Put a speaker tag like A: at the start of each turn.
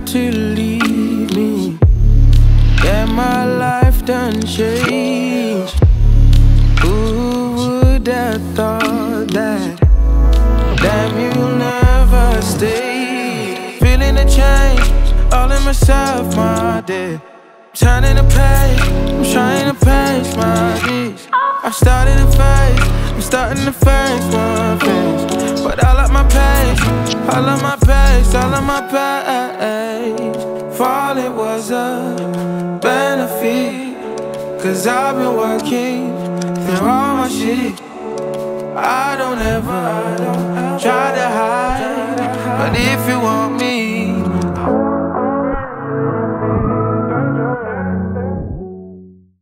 A: to leave me. Yeah, my life done changed. Who would have thought that? Damn, you never stayed. Feeling the change, all in myself, my day. Turning the page, I'm trying to pace my days. I'm starting to face my face. But all of my pace, all of my pace, all of my pace. Falling was a benefit, 'cause I've been working through all my shit. I don't ever try to hide, but if you want me,